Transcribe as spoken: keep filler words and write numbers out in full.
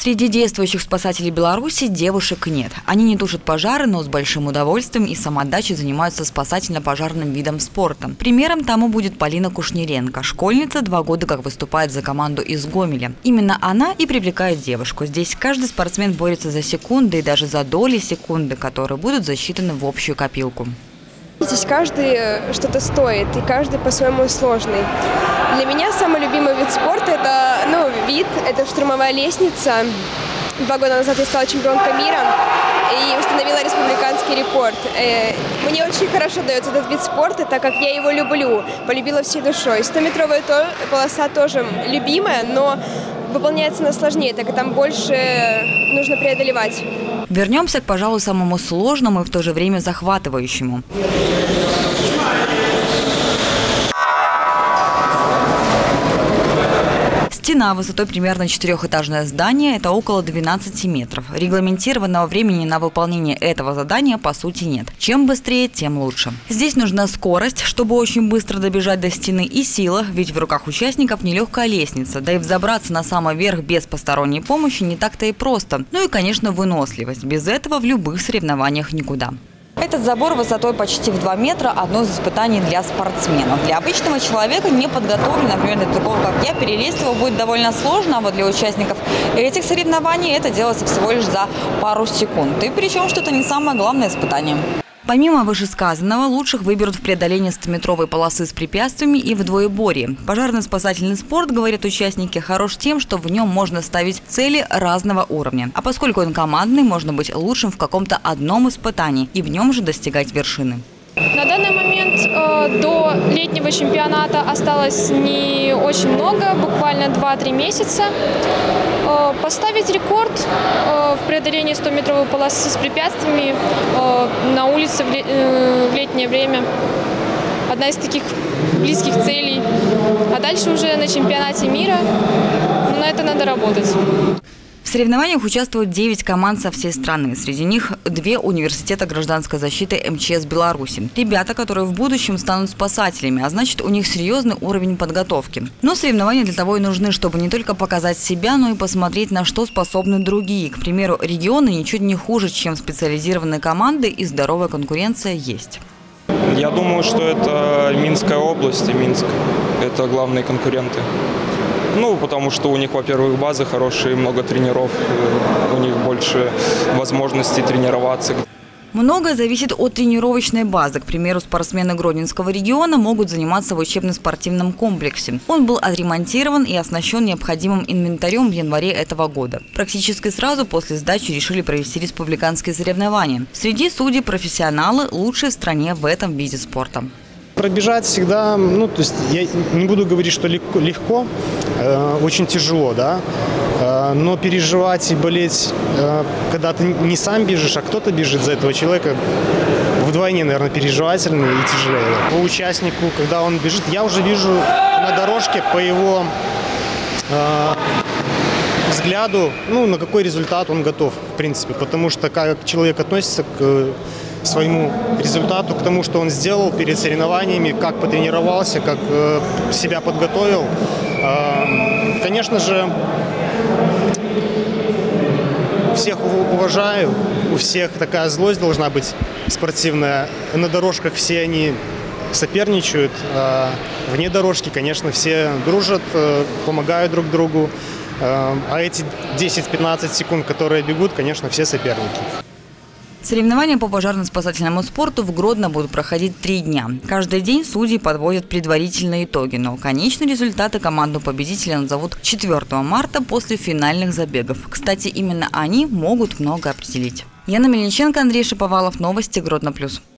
Среди действующих спасателей Беларуси девушек нет. Они не тушат пожары, но с большим удовольствием и самоотдачей занимаются спасательно-пожарным видом спорта. Примером тому будет Полина Кушниренко. Школьница, два года как выступает за команду из Гомеля. Именно она и привлекает девушку. Здесь каждый спортсмен борется за секунды и даже за доли секунды, которые будут засчитаны в общую копилку. Здесь каждый что-то стоит, и каждый по-своему сложный. Для меня самый любимый вид спорта – это ну, вид, это штурмовая лестница. Два года назад я стала чемпионкой мира и установила республиканский рекорд. Мне очень хорошо дается этот вид спорта, так как я его люблю, полюбила всей душой. стометровая полоса тоже любимая, но выполняется она сложнее, так как там больше нужно преодолевать. Вернемся к, пожалуй, самому сложному и в то же время захватывающему. Стена высотой примерно четырехэтажное здание – это около двенадцати метров. Регламентированного времени на выполнение этого задания по сути нет. Чем быстрее, тем лучше. Здесь нужна скорость, чтобы очень быстро добежать до стены, и сила, ведь в руках участников нелегкая лестница. Да и взобраться на самый верх без посторонней помощи не так-то и просто. Ну и, конечно, выносливость. Без этого в любых соревнованиях никуда. Этот забор высотой почти в два метра – одно из испытаний для спортсменов. Для обычного человека, не подготовленного, например, для такого, как я, перелезть его будет довольно сложно, а вот для участников этих соревнований это делается всего лишь за пару секунд. И причем, что это не самое главное испытание. Помимо вышесказанного, лучших выберут в преодолении стометровой полосы с препятствиями и в двоеборье. Пожарно-спасательный спорт, говорят участники, хорош тем, что в нем можно ставить цели разного уровня. А поскольку он командный, можно быть лучшим в каком-то одном испытании и в нем же достигать вершины. На данный момент э, до летнего чемпионата осталось не очень много, буквально два-три месяца. Э, поставить рекорд э, в преодолении стометровой полосы с препятствиями э, на улице в, ле э, в летнее время – одна из таких близких целей. А дальше уже на чемпионате мира, но на это надо работать. В соревнованиях участвуют девять команд со всей страны. Среди них две университета гражданской защиты эм че эс Беларуси. Ребята, которые в будущем станут спасателями, а значит, у них серьезный уровень подготовки. Но соревнования для того и нужны, чтобы не только показать себя, но и посмотреть, на что способны другие. К примеру, регионы ничуть не хуже, чем специализированные команды, и здоровая конкуренция есть. Я думаю, что это Минская область и Минск. Это главные конкуренты. Ну, потому что у них, во-первых, базы хорошие, много тренеров, у них больше возможностей тренироваться. Многое зависит от тренировочной базы. К примеру, спортсмены Гродненского региона могут заниматься в учебно-спортивном комплексе. Он был отремонтирован и оснащен необходимым инвентарем в январе этого года. Практически сразу после сдачи решили провести республиканские соревнования. Среди судей профессионалы, лучшие в стране в этом виде спорта. Пробежать всегда, ну, то есть я не буду говорить, что легко, легко э, очень тяжело, да, э, но переживать и болеть, э, когда ты не сам бежишь, а кто-то бежит за этого человека, вдвойне, наверное, переживательно и тяжелее. По участнику, когда он бежит, я уже вижу на дорожке по его э, взгляду, ну, на какой результат он готов, в принципе, потому что как человек относится к своему результату, к тому, что он сделал перед соревнованиями, как потренировался, как э, себя подготовил. Э, конечно же, всех уважаю, у всех такая злость должна быть спортивная. На дорожках все они соперничают, а вне дорожки, конечно, все дружат, э, помогают друг другу. Э, а эти десять-пятнадцать секунд, которые бегут, конечно, все соперники. Соревнования по пожарно-спасательному спорту в Гродно будут проходить три дня. Каждый день судьи подводят предварительные итоги, но конечные результаты команду победителя назовут четвёртого марта после финальных забегов. Кстати, именно они могут много определить. Яна Мельниченко, Андрей Шаповалов, новости Гродно плюс.